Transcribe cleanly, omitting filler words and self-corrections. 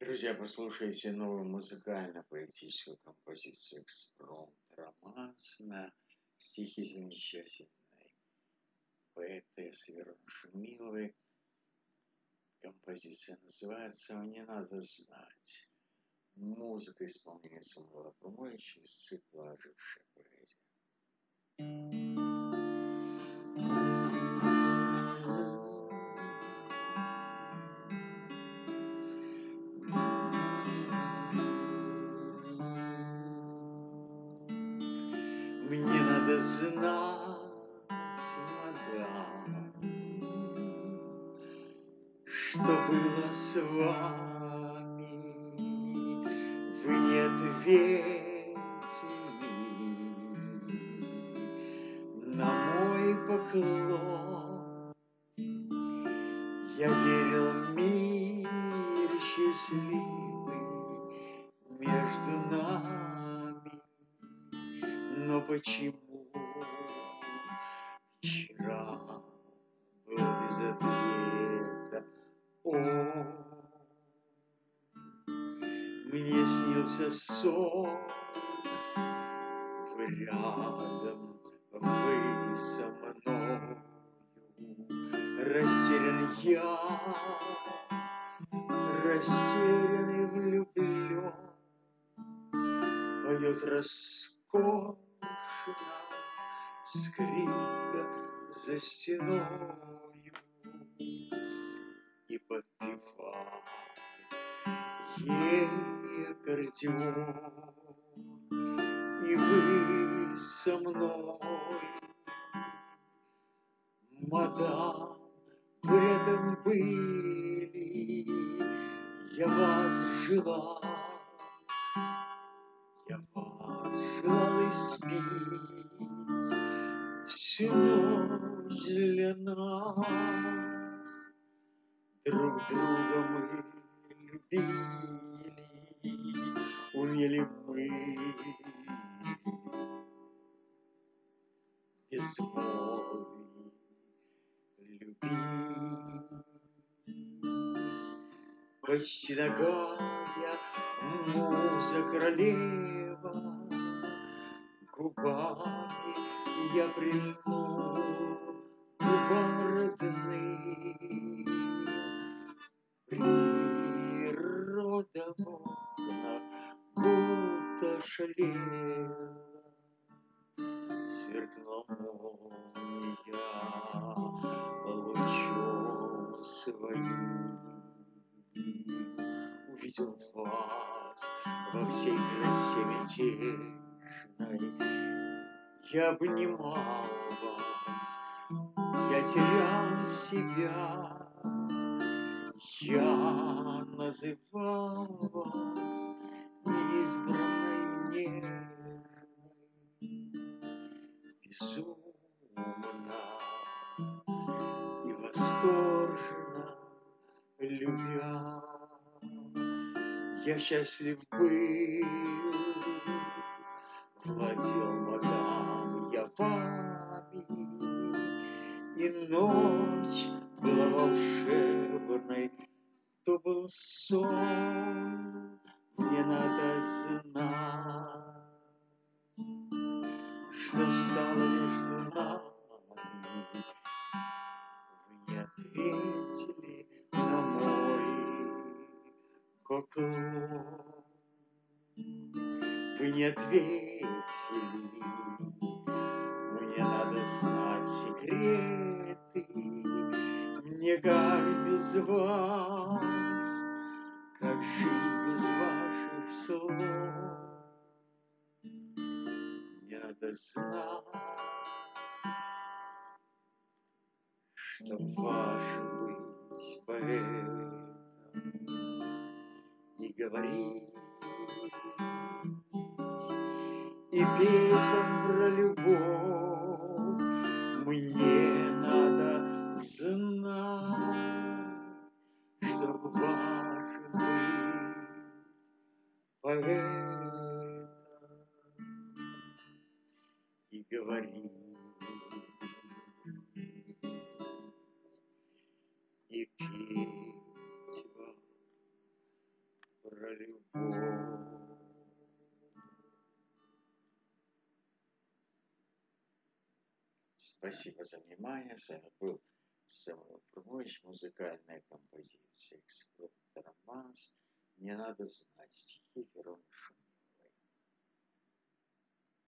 Друзья, послушайте новую музыкально-поэтическую композицию «Экспромт романс» на стихи замечательной поэтессы Веруны Шумиловой. Композиция называется «Мне надо знать». Музыка исполняется Малопромовичем из цикла «Ожившая поэзия». Мне надо знать, мадам, что было с вами. Вы не ответили на мой поклон. Я верил в мир счастливый между нами, но почему вчера был без ответа он? Мне снился сон, вы рядом, вы со мною. Растерян я, растерян и влюблен. Поет роскошно скрипка за стеною и подпевает ей аккордеон. И вы со мной, мадам, вы рядом были, я вас желал. Я вас желал испить всю ночь для нас. Друг друга мы любили, умели мы безмолвие любить. Почти нагая муза королева, губами я прильну к губам родным. Природа в окнах будто шалела, сверкнула молния лучом своим. Увидел вас во всей красе мятежной, я обнимал вас, я терял себя, я называл вас избранной нежной, безумно и восторженно любя. Я счастлив был, владел, мадам, я вами, и ночь была волшебной, то был сон. Мне надо знать, что стало между нами. Вы не ответили на мой поклон. Вы не ответили. Мне надо знать секреты. Мне как без вас, как жить без ваших слов. Мне надо знать, что ваше быть поэтом и говорить, и петь вам про любовь. Мне надо знать, что ваше быть поэтом и говорить, и петь вам любовь. Спасибо за внимание. С вами был Самуил Фрумович. Музыкальная композиция «Эксплуатор Романс». Не надо знать стихи Ферон